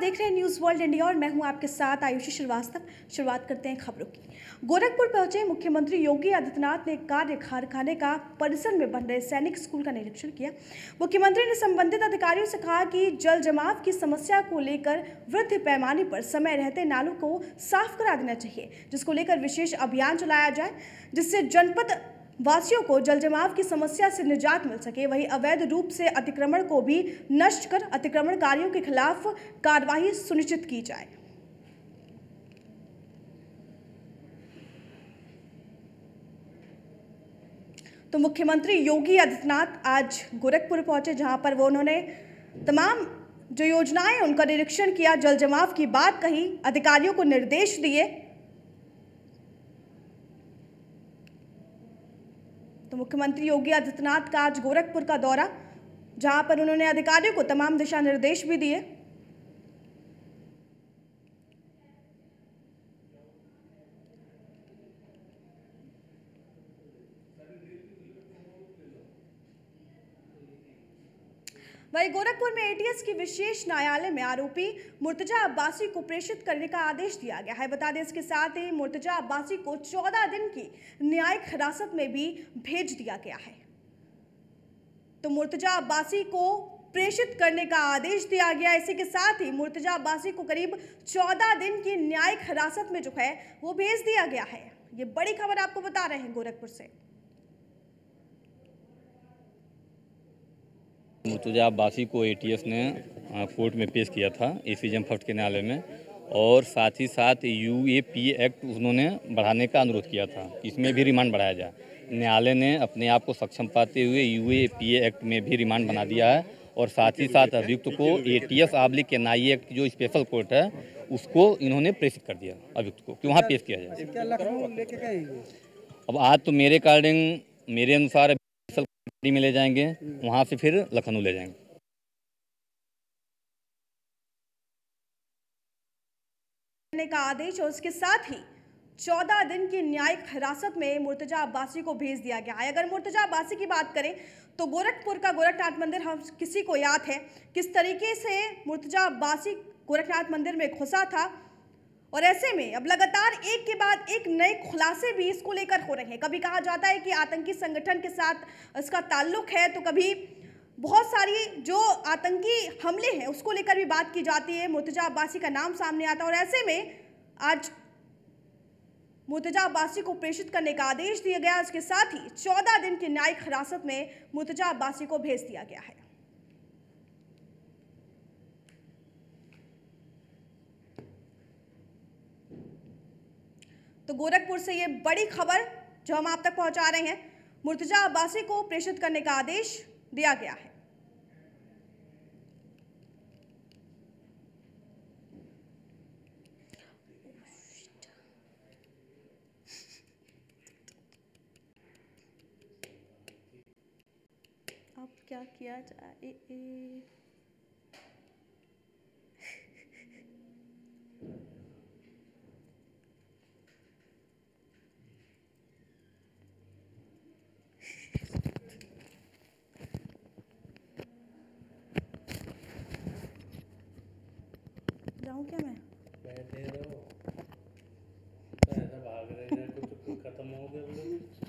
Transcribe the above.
देख रहे हैं न्यूज़ वर्ल्ड इंडिया और मैं हूं आपके साथ आयुषी श्रीवास्तव। शुरुआत करते हैं खबरों की। गोरखपुर पहुंचे मुख्यमंत्री योगी आदित्यनाथ ने कार्य कारखाने का परिसर में बन रहे सैनिक स्कूल का निरीक्षण किया। मुख्यमंत्री ने संबंधित अधिकारियों से कहा कि जल जमाव की समस्या को लेकर वृहद पैमाने पर समय रहते नालों को साफ करा देना चाहिए, जिसको लेकर विशेष अभियान चलाया जाए, जिससे जनपद वासियों को जल जमाव की समस्या से निजात मिल सके। वहीं अवैध रूप से अतिक्रमण को भी नष्ट कर अतिक्रमणकारियों के खिलाफ कार्रवाई सुनिश्चित की जाए। तो मुख्यमंत्री योगी आदित्यनाथ आज गोरखपुर पहुंचे, जहां पर उन्होंने तमाम जो योजनाएं उनका निरीक्षण किया, जल जमाव की बात कही, अधिकारियों को निर्देश दिए। तो मुख्यमंत्री योगी आदित्यनाथ का आज गोरखपुर का दौरा, जहां पर उन्होंने अधिकारियों को तमाम दिशा निर्देश भी दिए। वहीं गोरखपुर में एटीएस की विशेष न्यायालय में आरोपी मुर्तजा अब्बासी को प्रेषित करने का आदेश दिया गया है। बता दें, इसके साथ ही मुर्तजा अब्बासी को 14 दिन की न्यायिक हिरासत में भी भेज दिया गया है। तो मुर्तजा अब्बासी को प्रेषित करने का आदेश दिया गया। इसी के साथ ही मुर्तजा अब्बासी को करीब 14 दिन की न्यायिक हिरासत में जो है वो भेज दिया गया है। ये बड़ी खबर आपको बता रहे हैं गोरखपुर से। मुर्तजा अब्बासी को एटीएस ने कोर्ट में पेश किया था एसीजेएम फर्स्ट के न्यायालय में, और साथ ही साथ यूएपीए एक्ट उन्होंने बढ़ाने का अनुरोध किया था, इसमें भी रिमांड बढ़ाया जाए। न्यायालय ने अपने आप को सक्षम पाते हुए यूएपीए एक्ट में भी रिमांड बना दिया है, और साथ ही साथ अभियुक्त को एटीएस/एनआईए एक्ट की जो स्पेशल कोर्ट है उसको इन्होंने प्रेषित कर दिया अभियुक्त को कि वहाँ पेश किया जाए। क्या लखनऊ लेके गए? अब आज तो मेरे अकॉर्डिंग, मेरे अनुसार में ले जाएंगे, वहां से फिर लखनऊ ले जाएंगे। का आदेश और उसके साथ ही 14 दिन की न्यायिक हिरासत में मुर्तजा अब्बासी को भेज दिया गया है। अगर मुर्तजा अब्बासी की बात करें तो गोरखपुर का गोरखनाथ मंदिर हम किसी को याद है किस तरीके से मुर्तजा अब्बासी गोरखनाथ मंदिर में घुसा था, और ऐसे में अब लगातार एक के बाद एक नए खुलासे भी इसको लेकर हो रहे हैं। कभी कहा जाता है कि आतंकी संगठन के साथ इसका ताल्लुक है, तो कभी बहुत सारी जो आतंकी हमले हैं उसको लेकर भी बात की जाती है, मुर्तजा अब्बासी का नाम सामने आता है। और ऐसे में आज मुर्तजा अब्बासी को प्रेषित करने का आदेश दिया गया। इसके साथ ही 14 दिन की न्यायिक हिरासत में मुर्तजा अब्बासी को भेज दिया गया है। तो गोरखपुर से ये बड़ी खबर जो हम आप तक पहुंचा रहे हैं, मुर्तजा अब्बासी को प्रेषित करने का आदेश दिया गया है। अब क्या किया जाए? जाऊं क्या मैं? बैठे रहो, ऐसा भाग रहे हैं, कुछ खत्म हो गया।